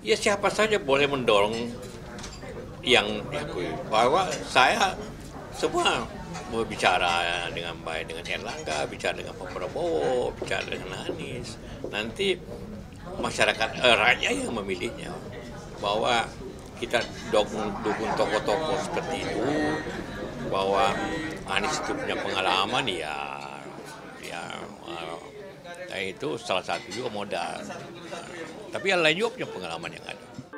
Ya siapa saja boleh mendorong yang diakui. Bahwa saya semua berbicara dengan baik dengan Erlangga, bicara dengan Pak Prabowo, bicara dengan Anies. Nanti masyarakat rakyat yang memilihnya. Bahwa kita dukung tokoh-tokoh seperti itu, bahwa Anies itu punya pengalaman ya itu salah satu juga modal. Tapi yang lain juga punya pengalaman yang ada.